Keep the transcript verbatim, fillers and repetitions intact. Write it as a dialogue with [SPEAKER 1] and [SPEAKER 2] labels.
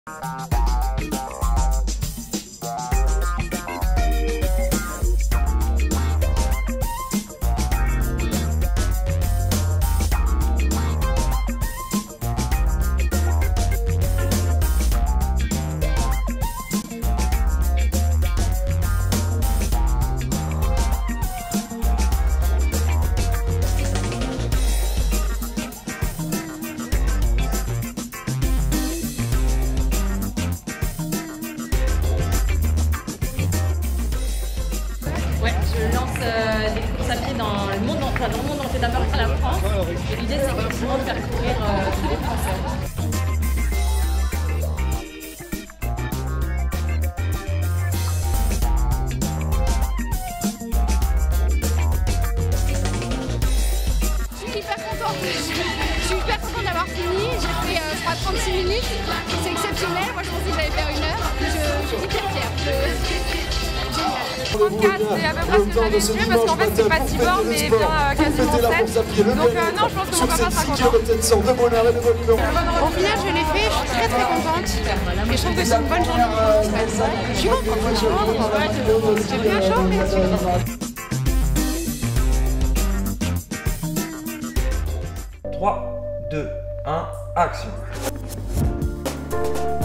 [SPEAKER 1] Ouais, je lance euh, des courses à pied dans le monde, enfin, dans le monde entier, d'abord à la France. Et l'idée, c'est effectivement de faire courir euh, tous les Français.
[SPEAKER 2] Je suis hyper contente. Je suis hyper contente d'avoir fini. J'ai fait euh, je crois trente-six minutes. C'est exceptionnel. Moi je pensais que j'allais faire une heure. Je, je suis hyper fière. Je...
[SPEAKER 3] trente-quatre, c'est à peu près ce que j'avais estimé parce qu'en fait c'est pas si fort mais bien euh, quasiment sept. Donc euh, non, je pense que mon papa sera content.
[SPEAKER 2] Au final je l'ai fait, je suis très très contente. Et je trouve que c'est une bonne journée pour le stress. Je suis contente, je suis contente. J'ai bien chaud mais je suis contente.
[SPEAKER 4] trois, deux, un, action.